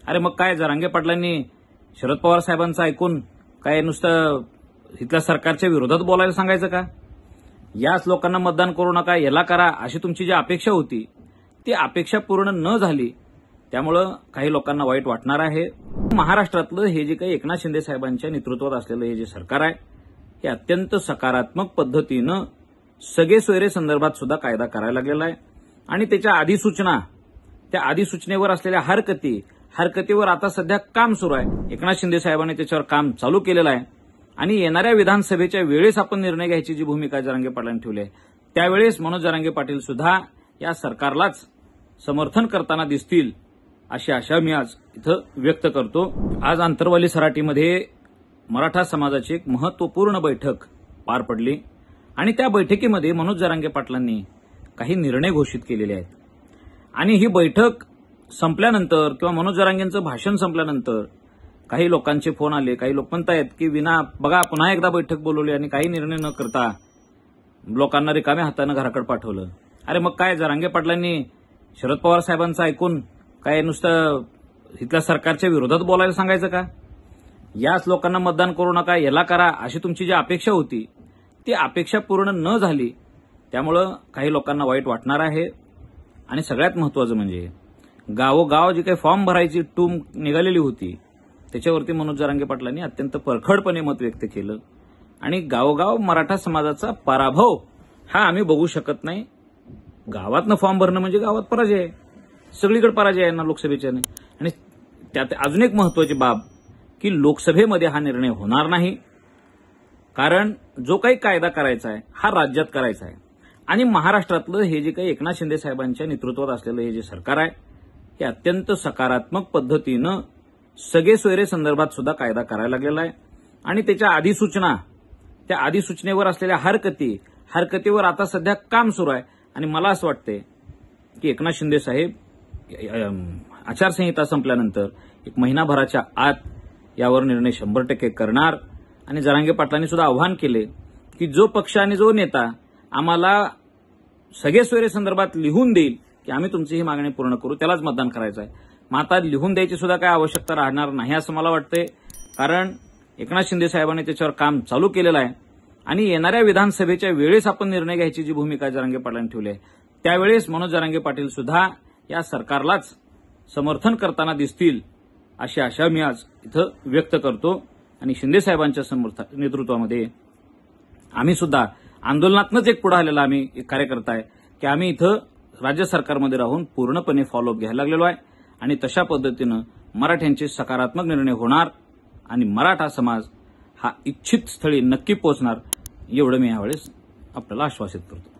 अरे मग काय जरांगे पाटलांनी शरद पवार साहेबांचं ऐकून काय नुसतं इथल्या सरकारच्या विरोधात बोलायला सांगायचं का? याच लोकांना मतदान करू नका, याला करा, अशी तुमची जी अपेक्षा होती ती अपेक्षा पूर्ण न झाली, त्यामुळं काही लोकांना वाईट वाटणार आहे. महाराष्ट्रातलं हे जे काही एकनाथ शिंदे साहेबांच्या नेतृत्वात असलेलं हे जे सरकार आहे हे अत्यंत सकारात्मक पद्धतीनं सगळे सोयरे संदर्भात सुद्धा कायदा करायला लागलेला आहे आणि त्याच्या अधिसूचना, त्या अधिसूचनेवर असलेल्या हरकतीवर आता सध्या काम सुरू आहे. एकनाथ शिंदे साहेबांनी त्याच्यावर काम चालू केलेलं आहे आणि येणाऱ्या विधानसभेच्या वेळेस आपण निर्णय घ्यायची जी भूमिका जरांगे पाटलांनी ठेवली आहे त्यावेळेस मनोज जरांगे पाटील सुद्धा या सरकारलाच समर्थन करताना दिसतील अशी आशा मी आज इथं व्यक्त करतो. आज आंतरवाली सराटीमध्ये मराठा समाजाची एक महत्वपूर्ण बैठक पार पडली आणि त्या बैठकीमध्ये मनोज जरांगे पाटलांनी काही निर्णय घोषित केलेले आहेत आणि ही बैठक संपल्यानंतर किंवा मनोज जरांगेंचं भाषण संपल्यानंतर काही लोकांचे फोन आले. काही लोक म्हणतायत की बघा पुन्हा एकदा बैठक बोलवली आणि काही निर्णय न करता लोकांना रिकाम्या हातानं घराकडे पाठवलं. अरे मग काय जरांगे पाटलांनी शरद पवार साहेबांचं ऐकून काय नुसतं इथल्या सरकारच्या विरोधात बोलायला सांगायचं का? याच लोकांना मतदान करू नका, याला करा, अशी तुमची जी अपेक्षा होती ती अपेक्षा पूर्ण न झाली, त्यामुळं काही लोकांना वाईट वाटणार आहे. आणि सगळ्यात महत्वाचं म्हणजे गावोगाव जी काही फॉर्म भरायची टूम निघालेली होती त्याच्यावरती मनोज जरांगे पाटलांनी अत्यंत परखडपणे मत व्यक्त केलं आणि गावोगाव मराठा समाजाचा पराभव हा आम्ही बघू शकत नाही. गावातनं फॉर्म भरणं म्हणजे गावात पराजय आहे, सगळीकडे पराजय आहे ना लोकसभेच्या. आणि त्यात अजून एक महत्वाची बाब की लोकसभेमध्ये हा निर्णय होणार नाही, कारण जो काही कायदा करायचा आहे हा राज्यात करायचा आहे आणि महाराष्ट्रातलं हे जे काही एकनाथ शिंदे साहेबांच्या नेतृत्वात असलेलं हे जे सरकार आहे हे अत्यंत सकारात्मक पद्धतीनं सगळे सोयरे संदर्भात सुद्धा कायदा करायला लागलेला आहे आणि त्याच्या अधिसूचना, त्या अधिसूचनेवर असलेल्या हरकतीवर आता सध्या काम सुरू आहे. आणि मला असं वाटतंय की एकनाथ शिंदे साहेब आचारसंहिता संपल्यानंतर एक महिनाभराच्या आत यावर निर्णय 100% करणार. आणि जरांगे पाटलांनी सुद्धा आव्हान केले की जो पक्ष आणि जो नेता आम्हाला सगळे सोयरे संदर्भात लिहून देईल की आम्ही तुमची ही मागणी पूर्ण करू त्यालाच मतदान करायचं आहे. मग आता लिहून द्यायची सुद्धा काय आवश्यकता राहणार नाही असं मला वाटतंय, कारण एकनाथ शिंदे साहेबांनी त्याच्यावर काम चालू केलेलं आहे आणि येणाऱ्या विधानसभेच्या वेळेस आपण निर्णय घ्यायची जी भूमिका जरांगे पाटलांनी ठेवली आहे त्यावेळेस मनोज जरांगे पाटील सुद्धा या सरकारलाच समर्थन करताना दिसतील अशी आशा मी आज इथं व्यक्त करतो. आणि शिंदे साहेबांच्या नेतृत्वामध्ये आम्ही सुद्धा आंदोलनातनंच एक पुढे आलेला आम्ही एक कार्यकर्ता आहे की आम्ही इथं राज्य सरकारमध्ये राहून पूर्णपणे फॉलोअप घ्यायला लागलेलो आहे आणि तशा पद्धतीनं मराठ्यांचे सकारात्मक निर्णय होणार आणि मराठा समाज हा इच्छित स्थळी नक्की पोहोचणार, एवढं मी यावेळेस आपल्याला आश्वासित करतो.